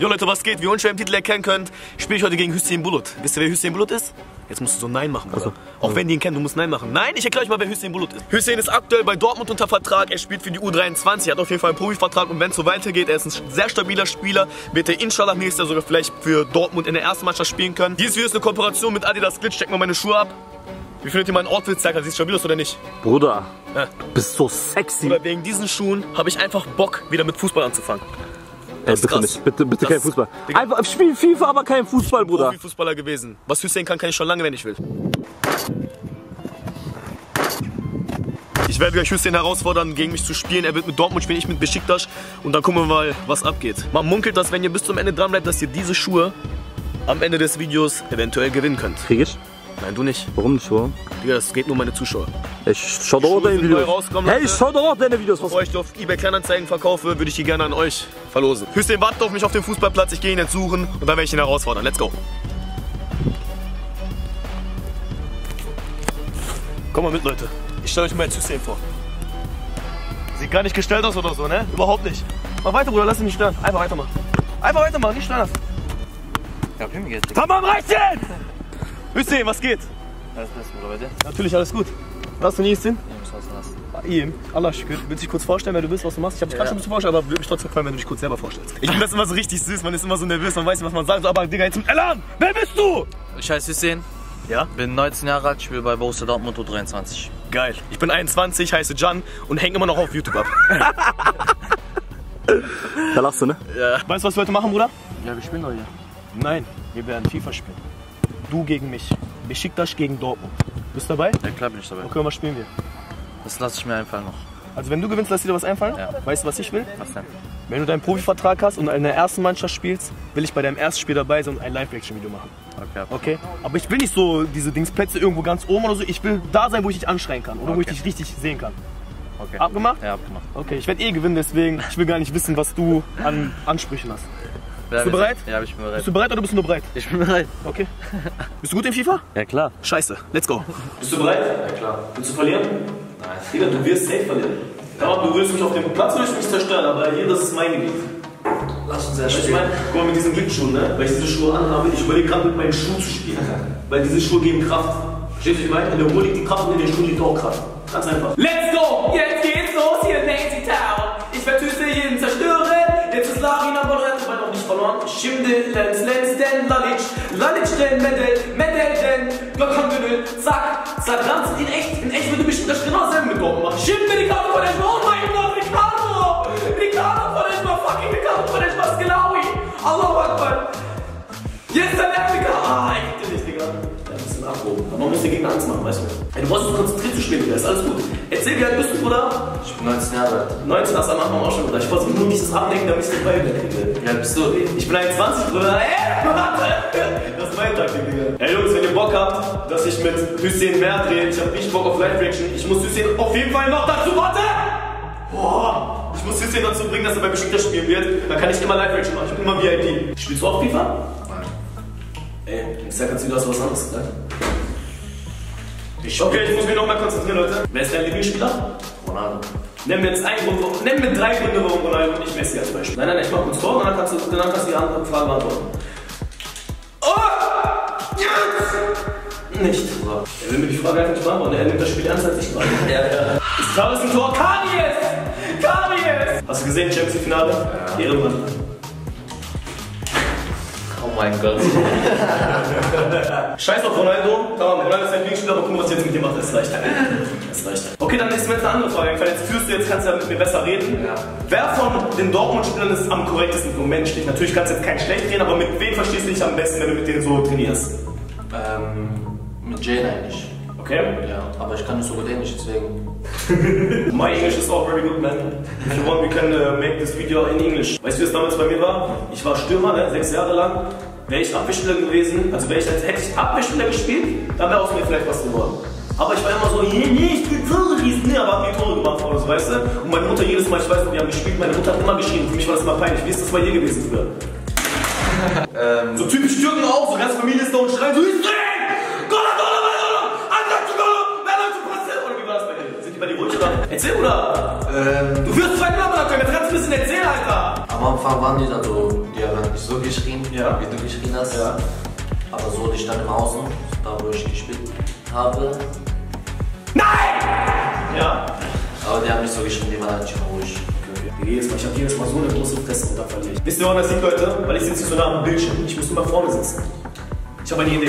Jo Leute, was geht? Wie ihr unschwer im Titel erkennen könnt, spiele ich heute gegen Hüseyin Bulut. Wisst ihr, wer Hüseyin Bulut ist? Jetzt musst du so Nein machen, Bruder. Auch wenn die ihn kennen, du musst Nein machen. Nein, ich erkläre euch mal, wer Hüseyin Bulut ist. Hüseyin ist aktuell bei Dortmund unter Vertrag. Er spielt für die U23, hat auf jeden Fall einen Profivertrag. Und wenn es so weitergeht, er ist ein sehr stabiler Spieler, wird er inshallah nächstes Jahr sogar vielleicht für Dortmund in der ersten Mannschaft spielen können. Dieses Video ist eine Kooperation mit Adidas Glitch. Check mal meine Schuhe ab. Wie findet ihr meinen Outfit? Sag, siehst du stabil aus oder nicht? Bruder, ja. Bist so sexy. Oder wegen diesen Schuhen habe ich einfach Bock, wieder mit Fußball anzufangen. Ey, bitte nicht, bitte kein Fußball. Einfach, ich spiele FIFA, aber kein Fußball, Bruder. Ich bin Profifußballer gewesen. Was Hüseyin kann ich schon lange, wenn ich will. Ich werde gleich Hüseyin herausfordern, gegen mich zu spielen. Er wird mit Dortmund spielen, ich mit Besiktas. Und dann gucken wir mal, was abgeht. Man munkelt, dass wenn ihr bis zum Ende dran bleibt, dass ihr diese Schuhe am Ende des Videos eventuell gewinnen könnt. Krieg ich? Nein, du nicht. Warum nicht, Bruder? Digga, das geht nur meine Zuschauer. Ich schau doch auch deine Videos. Hey, ich schau doch auch deine Videos. Bevor ich die auf eBay Kleinanzeigen verkaufe, würde ich die gerne an euch verlosen. Hüseyin wartet auf mich auf dem Fußballplatz. Ich gehe ihn jetzt suchen und dann werde ich ihn herausfordern. Let's go. Komm mal mit, Leute. Ich stelle euch mal jetzt Hüseyin vor. Sieht gar nicht gestellt aus oder so, ne? Überhaupt nicht. Mach weiter, Bruder, lass ihn nicht stören. Einfach weitermachen. Einfach weitermachen, nicht stören. Ja, mir geht's. Tamam, reicht jetzt! Hüseyin, was geht? Alles Beste, Bruder, bei dir? Natürlich, alles gut. Was du nie ist denn? Ja, Allah shukr. Willst du dich kurz vorstellen, wer du bist, was du machst? Ich habe dich gerade schon ein bisschen vorgestellt, aber würde mich trotzdem freuen, wenn du dich kurz selber vorstellst. Ich finde das immer so richtig süß, man ist immer so nervös, man weiß nicht, was man sagt. So, aber Digga, jetzt im Elan! Wer bist du? Ich heiße Hüseyin. Ja? Bin 19 Jahre alt, spiele bei Borussia Dortmund U23. Geil. Ich bin 21, heiße Can und hänge immer noch auf YouTube ab. Da lachst du, ne? Ja. Weißt du, was wir heute machen, Bruder? Ja, wir spielen doch hier. Nein, wir werden FIFA spielen. Du gegen mich. Besiktas gegen Dortmund. Bist du dabei? Ja, klar bin ich dabei. Okay, was spielen wir? Das lasse ich mir einfallen noch. Also wenn du gewinnst, lass dir was einfallen? Ja. Weißt du, was ich will? Was denn? Wenn du deinen Profivertrag hast und in der ersten Mannschaft spielst, will ich bei deinem ersten Spiel dabei sein und ein Live-Reaction-Video machen. Okay? Aber ich will nicht so diese Dingsplätze irgendwo ganz oben oder so. Ich will da sein, wo ich dich anschreien kann oder wo ich dich richtig sehen kann. Okay. Abgemacht? Ja, abgemacht. Okay, ich werde gewinnen, deswegen ich will gar nicht wissen, was du an Ansprüchen hast. Bist du bereit? Ja, ich bin bereit. Bist du bereit oder bist du nur bereit? Ich bin bereit. Okay. Bist du gut in FIFA? Ja, klar. Scheiße, let's go. Bist du bereit? Ja, klar. Willst du verlieren? Nein. Digga, du wirst safe verlieren. Aber du willst mich auf dem Platz willst mich zerstören, aber hier, das ist mein Gebiet. Lass uns ja Ich meine, guck mal mit diesen Glittschuhen, ne? Weil ich diese Schuhe anhabe, ich überlege gerade mit meinen Schuhen zu spielen. Weil diese Schuhe geben Kraft. Verstehst du, wie ich meine? In der Uhr liegt die Kraft und in den Schuhen liegt auch Kraft. Ganz einfach. Let's go! Jetzt geht's los hier in Lazy Town. Ich werde Hüseyin zerstören. Jetzt ist Larin am Ball, weil noch nicht verloren. Schimde, Lenz, denn Lalic. Lalic, denn Medel, denn Gökhangünül. Zack, Ranz. In echt würde bestimmt das genau selber mit Dortmund machen. Schimde, Ricardo von Eschma. Oh mein Gott, Ricardo! Ricardo von Eschma, fucking Ricardo von Eschma, Skelawi. Allahu Akbar. Jetzt der Afrika. Ah, echt nicht, Digga. Ja, ein bisschen abgehoben. Aber man muss den Gegner Angst machen, weißt du? Ey, du brauchst so konzentriert zu spielen, Digga. Ist alles gut. Erzähl, wie alt bist du, Bruder? Ich bin 19 Jahre alt. 19 hast du am Anfang auch schon, Bruder. Ich versuche nur, dieses Ablenken, damit ich den Ball wieder kriege. Wie alt bist du? Ich bin 21, Bruder. Warte! Das ist mein Taktik, Digga. Ey, Jungs, wenn ihr Bock habt, dass ich mit Hüseyin mehr drehe, ich hab richtig Bock auf Live-Reaction. Ich muss Hüseyin auf jeden Fall noch dazu, warte! Boah! Ich muss Hüseyin dazu bringen, dass er bei Besiktas spielen wird. Dann kann ich immer Live-Reaction machen. Ich bin immer VIP. Spielst du auch FIFA? Ey, ich sag jetzt, du hast was anderes gesagt. Okay, ich muss mich noch mal konzentrieren, Leute. Wer ist dein Lieblingsspieler? Ronaldo. Nenn mir jetzt einen Grund, nenn mir 3 Gründe, warum Ronaldo und nicht Messi als Beispiel. Nein, ich mach kurz vor und dann kannst du die andere Frage beantworten. Oh! Yes! Nicht. Er will mir die Frage einfach nicht beantworten. Er nimmt das Spiel ernst als ich gerade. Ja. Ist klar, ist ein Tor. Karies! Hast du gesehen, Champions League Finale? Ja. Ehrenmann. Oh mein Gott. Scheiß auf Ronaldo. Ronaldo ist ein Lieblingsspieler, aber guck mal, was jetzt mit dir macht. Das reicht. Das reicht. Okay, dann ist mir jetzt eine andere Frage eingefallen. Jetzt führst du, jetzt kannst du ja mit mir besser reden. Ja. Wer von den Dortmund-Spielern ist am korrektesten vom menschlich? Natürlich kannst du jetzt kein schlecht reden, aber mit wem verstehst du dich am besten, wenn du mit denen so trainierst? Mit Jane eigentlich. Okay. Ja, aber ich kann nicht so gut Englisch, deswegen. My English is all very good, man. If you want, we can make this video in English. Weißt du, wie es damals bei mir war? Ich war Stürmer, ne? 6 Jahre lang. Wäre ich Abwehrspieler gewesen, also hätte ich Abwehrspieler gespielt, dann wäre aus mir vielleicht was geworden. Aber ich war immer so, nee, ich will Tore schießen, nee, aber hab die Tore gemacht oder so, weißt du? Und meine Mutter jedes Mal, ich weiß nicht, wir haben gespielt, meine Mutter hat immer geschrien, für mich war das immer peinlich. Wie ist das bei dir gewesen früher? So typisch Türken auch, so ganze Familie ist da und schreit so, Hüseyin! Gola, wer läuft zu Passen? Oder wie war das bei dir? Sind die bei dir ruhig oder? Erzähl, Bruder. Du wirst 2 Namen können, jetzt kannst du ein bisschen erzählen, Alter. Am Anfang waren die dann so, die haben nicht so geschrien, Ja. wie du geschrien hast. Ja. Aber so, die standen im Außen, da wo ich gespielt habe. Ja. Aber die haben nicht so geschrien, die waren eigentlich ruhig. Ich habe jedes Mal so eine große Fresse und da verliere ich. Wisst ihr, woran das liegt, Leute? Weil ich sitze so nah am Bildschirm. Ich muss immer vorne sitzen. Ich habe eine Idee.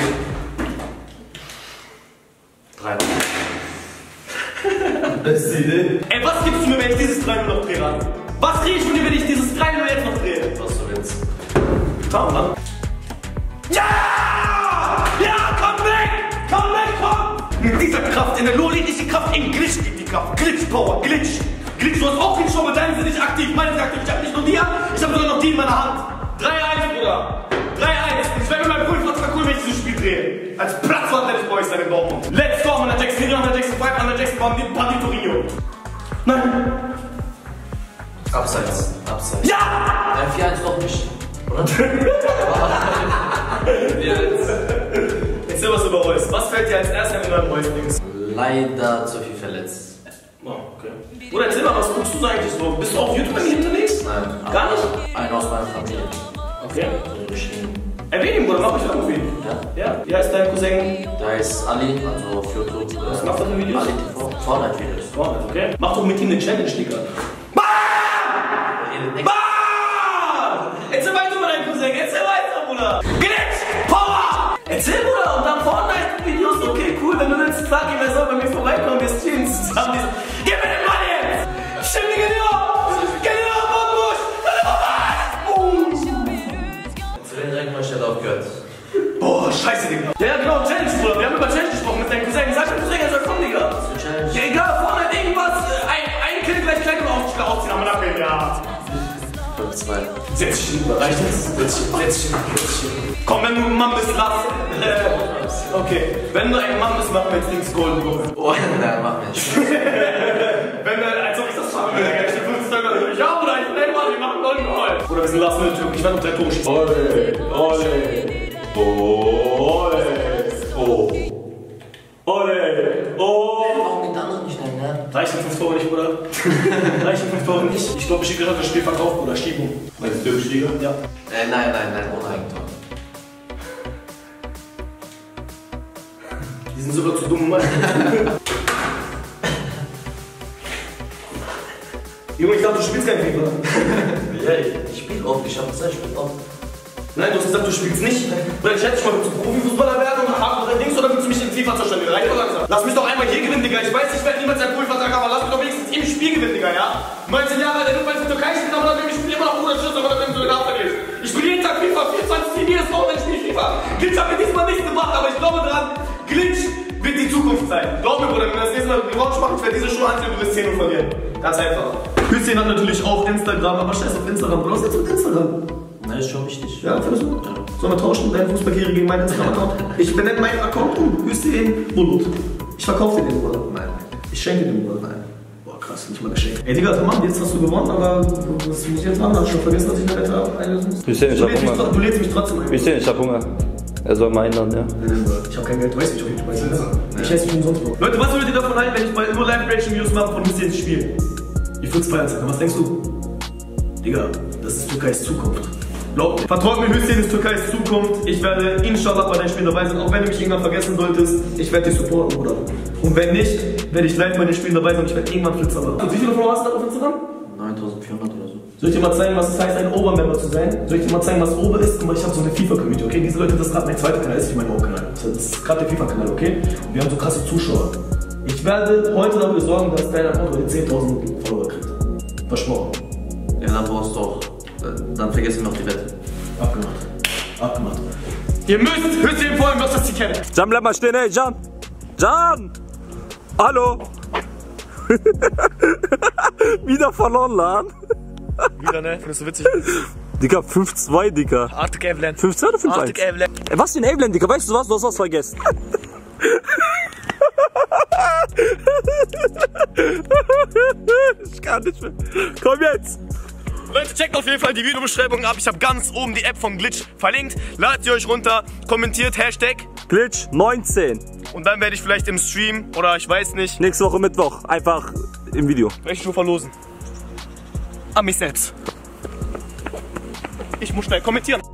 3. Beste Idee. Ey, was gibst du mir, wenn ich dieses 3-0 noch drehe? Was kriege ich von dir, wenn ich dieses 3-0 jetzt noch drehe? Was du willst. Komm, Mann. Ja! Ja, komm weg! Komm weg, komm! Mit dieser Kraft, in der lolitischen Kraft, in Glitch liegt die Kraft. Glitch Power, Glitch. Glitch, du hast auch viel schon, mit deinem sind nicht aktiv, meine sind aktiv. Ich hab nicht nur die, ich hab sogar noch die in meiner Hand. 3-1, Bruder. 3-1. Ich werde mit meinem Pulver cool, wenn ich dieses Spiel drehe. Als Platzwart werde ich bei euch sein in Dortmund. Let's go, Under Jackson, Hero, Under Jackson 5, Under Jackson, Pandito Rio. Nein. Abseits. Abseits. Ja! 4-1 doch nicht. Oder? Erzähl was über Reus. Was fällt dir als erstes in deinem Reus-Dings? Leider zu viel verletzt. Oh, okay. Oder erzähl mal, was guckst du so eigentlich so? Bist du auf YouTube eigentlich unterwegs? Nein. Gar nicht? Einer aus meiner Familie. Okay. So geschrien. Erwähne ihn, Bruder, mach ich irgendwie. Ja? Ja. Wie heißt dein Cousin? Da ist Ali, also auf YouTube. Was macht er für Videos? Ali TV. Fortnite-Videos. Fortnite, okay. Mach doch mit ihm eine Challenge, Digga. Bam! Erzähl weiter über deinen Cousin, erzähl weiter, Bruder. Glitch! Power! Erzähl, Bruder, und dann Fortnite-Videos, okay, cool, wenn du willst, sag ihm, er soll bei mir vorbeikommen, wir streamen zusammen. Gib mir den Mann jetzt! Stimmt, geh dir auf! Geh dir auf, Bambusch! Zu den direkt mal schnell aufgehört. Boah, scheiße, Digga. Ja, genau, Challenge, Bruder, wir haben über Challenge gesprochen mit deinem Cousin. Sag deinem Cousin, er soll kommen, Digga. Challenge. Ja, egal, Fortnite, irgendwas, ein Kill gleich Kleidung aufziehen, aber nachher, ja. 5-2. Setz dich hin, reicht das? Setz dich hin. Komm, wenn du ein Mann bist, lass. Okay, wenn du ein Mann bist, mach mir jetzt links Golden Goal. Oh, nein, mach nicht. Wenn du, als ob ich das machen will, dann ich den 5 Stöcker durch. Ja, Bruder, ich bin Mann, wir machen Golden Goal. Oder wir sind Last Minute Türk, ich werde noch 3 Tore schießen. Ole. Warum geht der andere nicht rein, ne? Reichen 5 Tore nicht, Bruder? Reichen 5 Tore nicht? Ich glaube, ich habe gerade das Spiel verkauft, Bruder. Schiebung. Meinst du türkische Liga? Ja. Nein, ohne Eigentor. Die sind sogar zu dumm, Mann. Junge, ich glaube, du spielst kein FIFA. Ja, ich spiele oft, ich habe gesagt, ich spiele oft. Nein, du hast gesagt, du spielst nicht. Oder ich hätte dich mal zu Profifußballer werden und hart oder Dings, oder willst du mich in FIFA zerstören? Reicht doch langsam. Lass mich doch einmal hier gewinnen, Digga. Ich weiß, ich werde niemals einen Profivertrag haben, aber lass mich doch wenigstens im Spiel gewinnen, Digga, ja? 19 Jahre alt, wenn du Türkei spielst, aber dann spiele ich immer noch guter Schuss, aber dann wenn du den verlierst. Ich spiele jeden Tag FIFA, 24 jedes Wochenende spiele ich FIFA. Glitch hat mir diesmal nichts gebracht, aber ich glaube dran, Glitch wird die Zukunft sein. Glaub mir, Bruder, wenn wir das nächste Mal Revanche machen, ich werde diese Schuhe anziehen und du wirst 10 verlieren. Ganz einfach. Hüsschen hat natürlich auch Instagram, aber scheiß auf Instagram, Bruder, was ist jetzt mit Instagram? Nein, ist schon wichtig. Ja, findest du? Ja. Sollen wir tauschen, deine Fußballkarriere gegen meinen Instagram-Account? Ich benenne meinen Account um, Hüsschen Bulut. Ich verkaufe dir den, Bruder. Nein. Ich schenke den, Bruder. Nein. Boah, krass, nicht mal geschenkt. Ey, Digga, Mann, jetzt hast du gewonnen, aber was muss ich jetzt machen? Hast du schon vergessen, dass ich eine Wette einlösen muss? Hüsschen, ich hab Hunger. Du lädst mich trotzdem ein. Hüsschen, ich hab Hunger. Er soll mal ändern, ja. Ich hab kein Geld, du weißt nicht, ob ich weiß, ne? Ich esse mich umsonst, Bro. Leute, was würdet ihr davon halten, wenn ich mal nur Live-Reaction-Videos mache von Hüsschens Spiel? Ich würde es feiern, was denkst du? Digga, das ist Türkeis Zukunft. Glaubt mir. Vertraut mir, Hüsschen ist Türkeis Zukunft. Ich werde inshallah bei deinem Spiel dabei sein. Auch wenn du mich irgendwann vergessen solltest, ich werde dich supporten, Bruder. Und wenn nicht, werde ich live bei den Spielen dabei sein und ich werde irgendwann Flitzer machen. Und wie viele Follower hast du da auf Instagram? 9400 oder so. Soll ich dir mal zeigen, was es heißt, ein Obermember zu sein? Soll ich dir mal zeigen, was Ober ist? Guck mal, ich habe so eine FIFA-Community, okay? Diese Leute, das ist gerade mein zweiter Kanal, ist nicht mein Hauptkanal. Das ist gerade der FIFA-Kanal, okay? Und wir haben so krasse Zuschauer. Ich werde heute dafür sorgen, dass dein Account heute 10.000 Follower kriegt. Versprochen. Ja, dann brauchst du auch. Dann vergessen wir noch die Wette. Abgemacht. Abgemacht. Ihr müsst Hüsschen folgen, was das sie kennen. Can, bleib mal stehen, ey, Can. Can! Hallo! Wieder verloren, Lan. Wieder, ne? Findest du witzig? Digga, 5-2, Digga. Arctic Evelyn. 5-2 oder 5-1? Arctic Evelyn. Ey, was für ein Evelyn, Digga? Weißt du was? Du hast was vergessen. Ich kann nicht mehr. Komm jetzt! Leute, checkt auf jeden Fall die Videobeschreibung ab. Ich habe ganz oben die App vom Glitch verlinkt. Ladet sie euch runter, kommentiert Hashtag Glitch 19. und dann werde ich vielleicht im Stream oder ich weiß nicht. Nächste Woche Mittwoch einfach im Video. Welche Schuhe verlosen? An mich selbst. Ich muss schnell kommentieren.